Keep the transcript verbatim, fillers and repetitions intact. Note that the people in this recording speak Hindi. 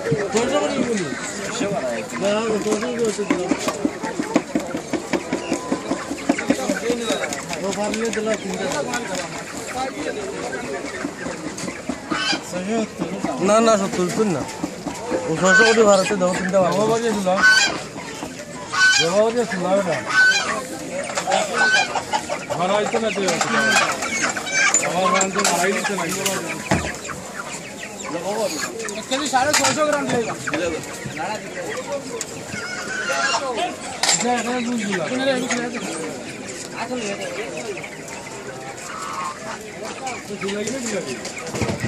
তোরটা করে বলি না তোরটা কি হচ্ছে ও ফার্মে দিলা তিনটা না না সত্তর শুন না ও ছশো কোটি ভারতে দাও তিনটা বাবা বাজে দিল বাবা বাজে দিল না ভাড়া আইতো না তুই আমার বান্ধব আড়াই দিতে না इसके लिए साढ़े छः सौ ग्राम लेगा इसे ऐसा दूध दूँगा कितने रेट कितने रेट आठ सौ लेगा तो दूँगा ही नहीं दूँगा